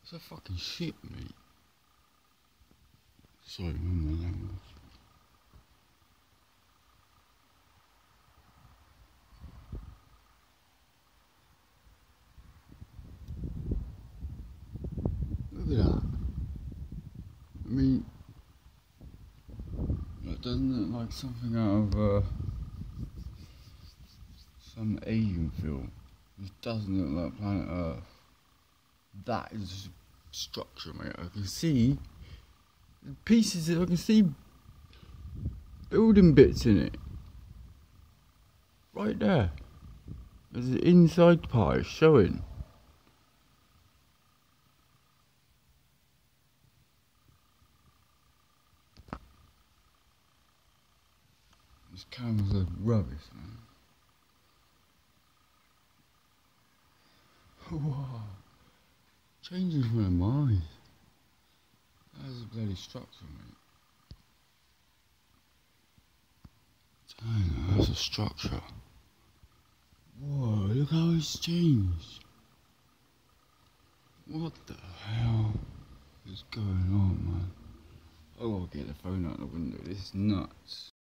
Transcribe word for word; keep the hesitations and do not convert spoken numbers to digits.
It's a fucking shit, mate. Sorry, remember my language. Look at that. I mean, it doesn't look like something out of uh, some alien film. It doesn't look like planet Earth. That is structure, mate. I can see pieces, I can see building bits in it. Right there. There's the inside part showing. This camera's a rubbish, man. Whoa. Changes my mind. That is a bloody structure, mate. Dang, that's a structure. Whoa, look how it's changed. What the hell is going on, man? Oh, I'll get the phone out the window. This is nuts.